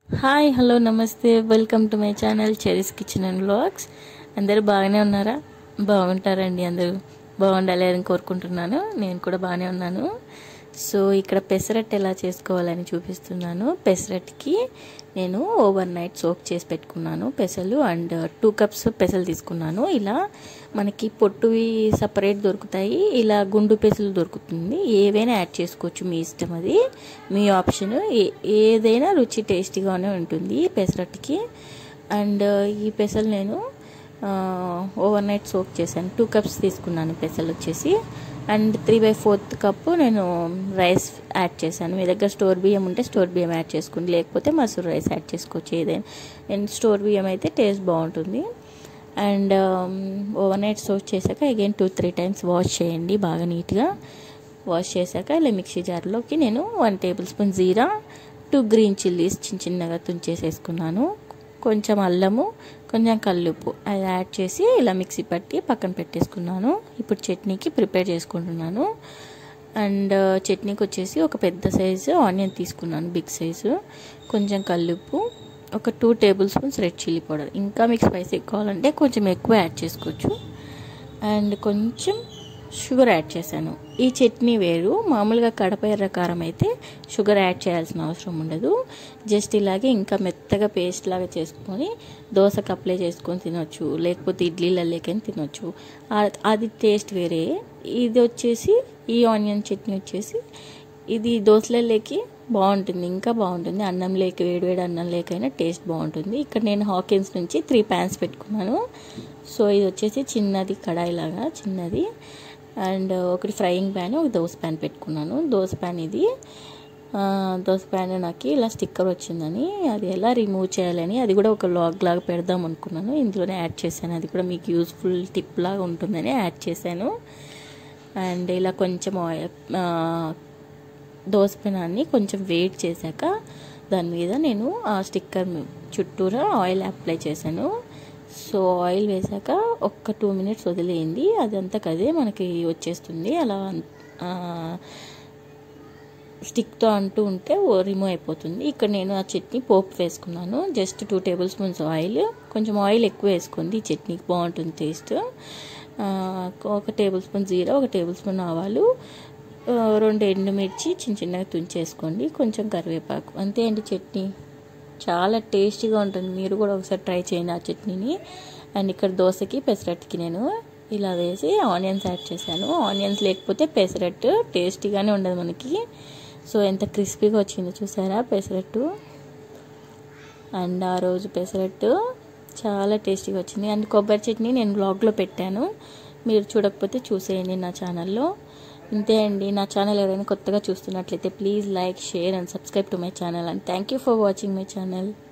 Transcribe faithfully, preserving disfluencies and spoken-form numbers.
Hi hello నమస్తే welcome to my channel Cherry's kitchen and vlogs. అందరూ బాగానే ఉన్నారా? బాగుంటారండి. అందరూ బాగుండాలి అని కోరుకుంటున్నాను. నేను కూడా బాగానే ఉన్నాను. సో ఇక్కడ పెసరట్టు ఎలా చేసుకోవాలని చూపిస్తున్నాను. పెసరట్టుకి నేను ఓవర్ నైట్ సోక్ చేసి పెట్టుకున్నాను పెసలు, అండ్ టూ కప్స్ పెసలు తీసుకున్నాను. ఇలా మనకి పొట్టువి సపరేట్ దొరుకుతాయి, ఇలా గుండు పెసలు దొరుకుతుంది. ఏవైనా యాడ్ చేసుకోవచ్చు, మీ ఇష్టం, అది మీ ఆప్షన్. ఏదైనా రుచి టేస్టీగానే ఉంటుంది పెసరట్టుకి. అండ్ ఈ పెసలు నేను ఓవర్ నైట్ సోక్ చేశాను. టూ కప్స్ తీసుకున్నాను పెసలు వచ్చేసి. And three by fourth cup నేను రైస్ యాడ్ చేశాను. మీ దగ్గర స్టోర్ బియ్యం ఉంటే స్టోర్ బియ్యం యాడ్ చేసుకోండి, లేకపోతే మసూర్ రైస్ యాడ్ చేసుకోవచ్చు. ఏదైనా నేను స్టోర్ బియ్యం అయితే టేస్ట్ బాగుంటుంది. అండ్ ఓవర్ నైట్ సోక్ చేశాక again two three times wash చేయండి బాగా నీట్గా. వాష్ చేశాక ఇలా మిక్సీ జార్లోకి నేను వన్ టేబుల్ స్పూన్ జీరా, టూ గ్రీన్ చిల్లీస్ చిన్న చిన్నగా తుంచేసేసుకున్నాను, కొంచెం అల్లము, కొంచెం కల్లుప్పు అది యాడ్ చేసి ఇలా మిక్సీ పట్టి పక్కన పెట్టేసుకున్నాను. ఇప్పుడు చట్నీకి ప్రిపేర్ చేసుకుంటున్నాను. అండ్ చట్నీకి వచ్చేసి ఒక పెద్ద సైజు ఆనియన్ తీసుకున్నాను, బిగ్ సైజు, కొంచెం కల్లుప్పు, ఒక two table spoons red chilli powder. ఇంకా మీకు స్పైసీ కావాలంటే కొంచెం ఎక్కువ యాడ్ చేసుకోవచ్చు. అండ్ కొంచెం షుగర్ యాడ్ చేశాను. ఈ చట్నీ వేరు, మామూలుగా కడప ఎర్ర కారం అయితే షుగర్ యాడ్ చేయాల్సిన అవసరం ఉండదు. జస్ట్ ఇలాగే ఇంకా మెత్తగా పేస్ట్ లాగా చేసుకొని దోశకు అప్లై చేసుకొని తినొచ్చు, లేకపోతే ఇడ్లీలలోకైనా తినొచ్చు. అది టేస్ట్ వేరే. ఇది వచ్చేసి ఈ ఆనియన్ చట్నీ వచ్చేసి ఇది దోశలలోకి బాగుంటుంది, ఇంకా బాగుంటుంది. అన్నం లేక వేడివేడి అన్నం లేకైనా టేస్ట్ బాగుంటుంది. ఇక్కడ నేను హాకిన్స్ నుంచి త్రీ ప్యాన్స్ పెట్టుకున్నాను. సో ఇది వచ్చేసి చిన్నది కడాయి లాగా చిన్నది. అండ్ ఒకటి ఫ్రైయింగ్ ప్యాన్, ఒక దోశ ప్యాన్ పెట్టుకున్నాను. దోశ ప్యాన్ ఇది దోశ ప్యాన్ నాకు ఇలా స్టిక్కర్ వచ్చిందని అది ఎలా రిమూవ్ చేయాలని అది కూడా ఒక లాగ్ లాగా పెడదాం అనుకున్నాను. ఇందులోనే యాడ్ చేశాను. అది కూడా మీకు యూస్ఫుల్ టిప్ లాగా ఉంటుందని యాడ్ చేశాను. అండ్ ఇలా కొంచెం ఆయిల్ దోశ పెనాన్ని కొంచెం వేడి చేశాక దాని మీద నేను ఆ స్టిక్కర్ చుట్టూరా ఆయిల్ అప్లై చేశాను. సో ఆయిల్ వేసాక ఒక్క టూ మినిట్స్ వదిలేయండి, అదంతా కదే మనకి వచ్చేస్తుంది. అలా స్టిక్తో అంటూ ఉంటే రిమూవ్ అయిపోతుంది. ఇక్కడ నేను ఆ చట్నీ పోపు వేసుకున్నాను. Just two table spoons oil, కొంచెం ఆయిల్ ఎక్కువ వేసుకోండి, ఈ చట్నీకి బాగుంటుంది టేస్ట్. ఒక టేబుల్ స్పూన్ జీరా, ఒక టేబుల్ స్పూన్ ఆవాలు, రెండు ఎండుమిర్చి చిన్న చిన్నగా తుంచేసుకోండి, కొంచెం కరివేపాకు. అంతే అండి చట్నీ. చాలా టేస్టీగా ఉంటుంది. మీరు కూడా ఒకసారి ట్రై చేయండి ఆ చట్నీని. అండ్ ఇక్కడ దోశకి పెసరట్టుకి నేను ఇలా వేసి ఆనియన్స్ యాడ్ చేశాను. ఆనియన్స్ లేకపోతే పెసరట్టు టేస్టీగానే ఉండదు మనకి. సో ఎంత క్రిస్పీగా వచ్చిందో చూసారా పెసరట్టు. అండ్ ఆ రోజు పెసరట్టు చాలా టేస్టీగా వచ్చింది. అండ్ కొబ్బరి చట్నీ నేను బ్లాగ్లో పెట్టాను, మీరు చూడకపోతే చూసేయండి నా ఛానల్లో. ఇంతే అండి. నా ఛానల్ ఎవరైనా కొత్తగా చూస్తున్నట్లయితే please like, share and subscribe to my channel. And thank you for watching my channel.